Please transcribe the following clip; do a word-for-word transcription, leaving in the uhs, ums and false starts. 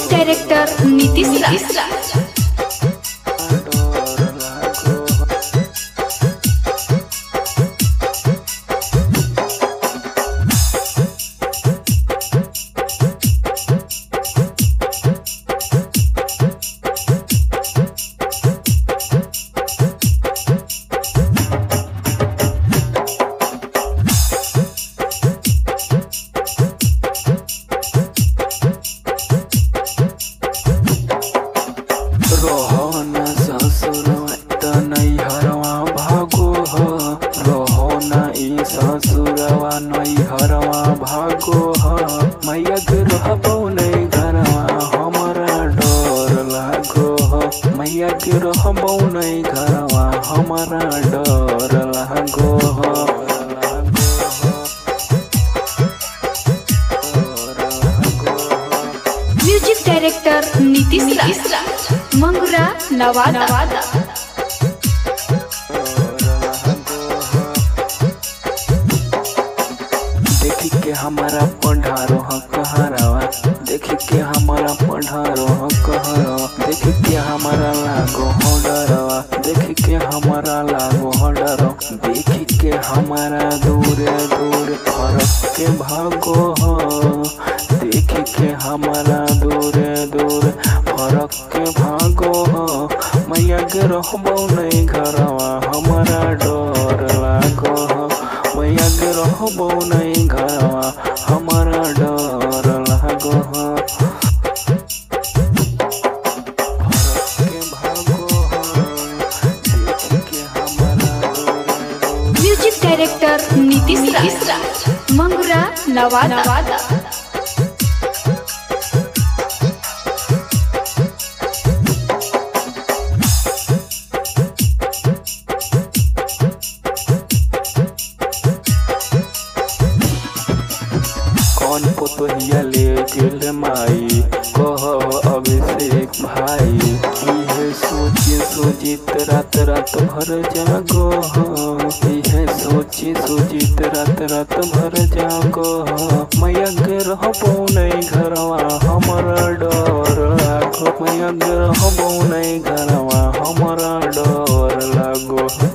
Director Nitish राज। रोहना ससुरवा त नैहरवा भागो ह रोहना ई ससुरवा नैहरवा भागो ह मैया के रहबो नै घरवा हमरा डर लागो ह मैया के रहबो नै घरवा हमरा डर लागो ह। Music director Nitish Raj, Mangura Nawada. देखी के हमारा पढ़ारो ह कहरावा देखी के हमारा पढ़ारो ह कहरावा देखी के हमारा लागो हो डरवा देखी के हमारा लागो हो डरो देखी के हमारा दूरे दूर फरक के भागो हो देखी के हमारा दूरे दूर फरक के भागो हो मैया के रहबो नै घरवा हमारा डर लागो हो मैया के रहबो नै घरवा हमारा डर लागो हो। Music director Nitish Raj, Mangura Nawada. कौन पुतहिया ले गेल माई कह अभिषेक भाई इहे सोची सोचित रात रात भर जागो हो इहे सोची सोचित रात रात भर जागो हो मैया के रहबो नै घरवा हमरा डर लागो मैया के रहबो नै घरवा हमरा डर लागो।